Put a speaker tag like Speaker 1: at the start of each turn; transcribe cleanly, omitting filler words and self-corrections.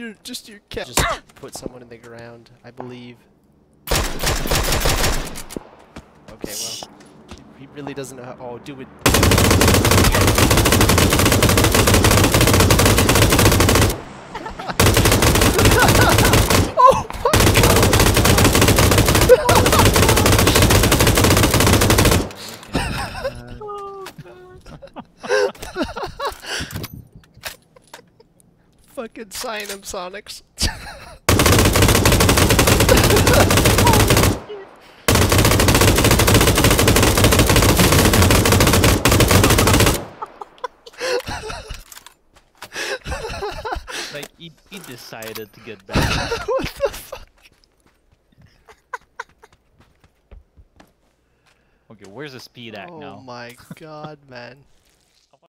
Speaker 1: no, just your cat. Just put someone in the ground, I believe. Okay, well, he really doesn't know how. Oh, do it. Oh my Fucking sign him, Sonics.
Speaker 2: Like, he decided to get back.
Speaker 1: What the fuck?
Speaker 2: Okay, where's the speed act now?
Speaker 1: Oh my god, man.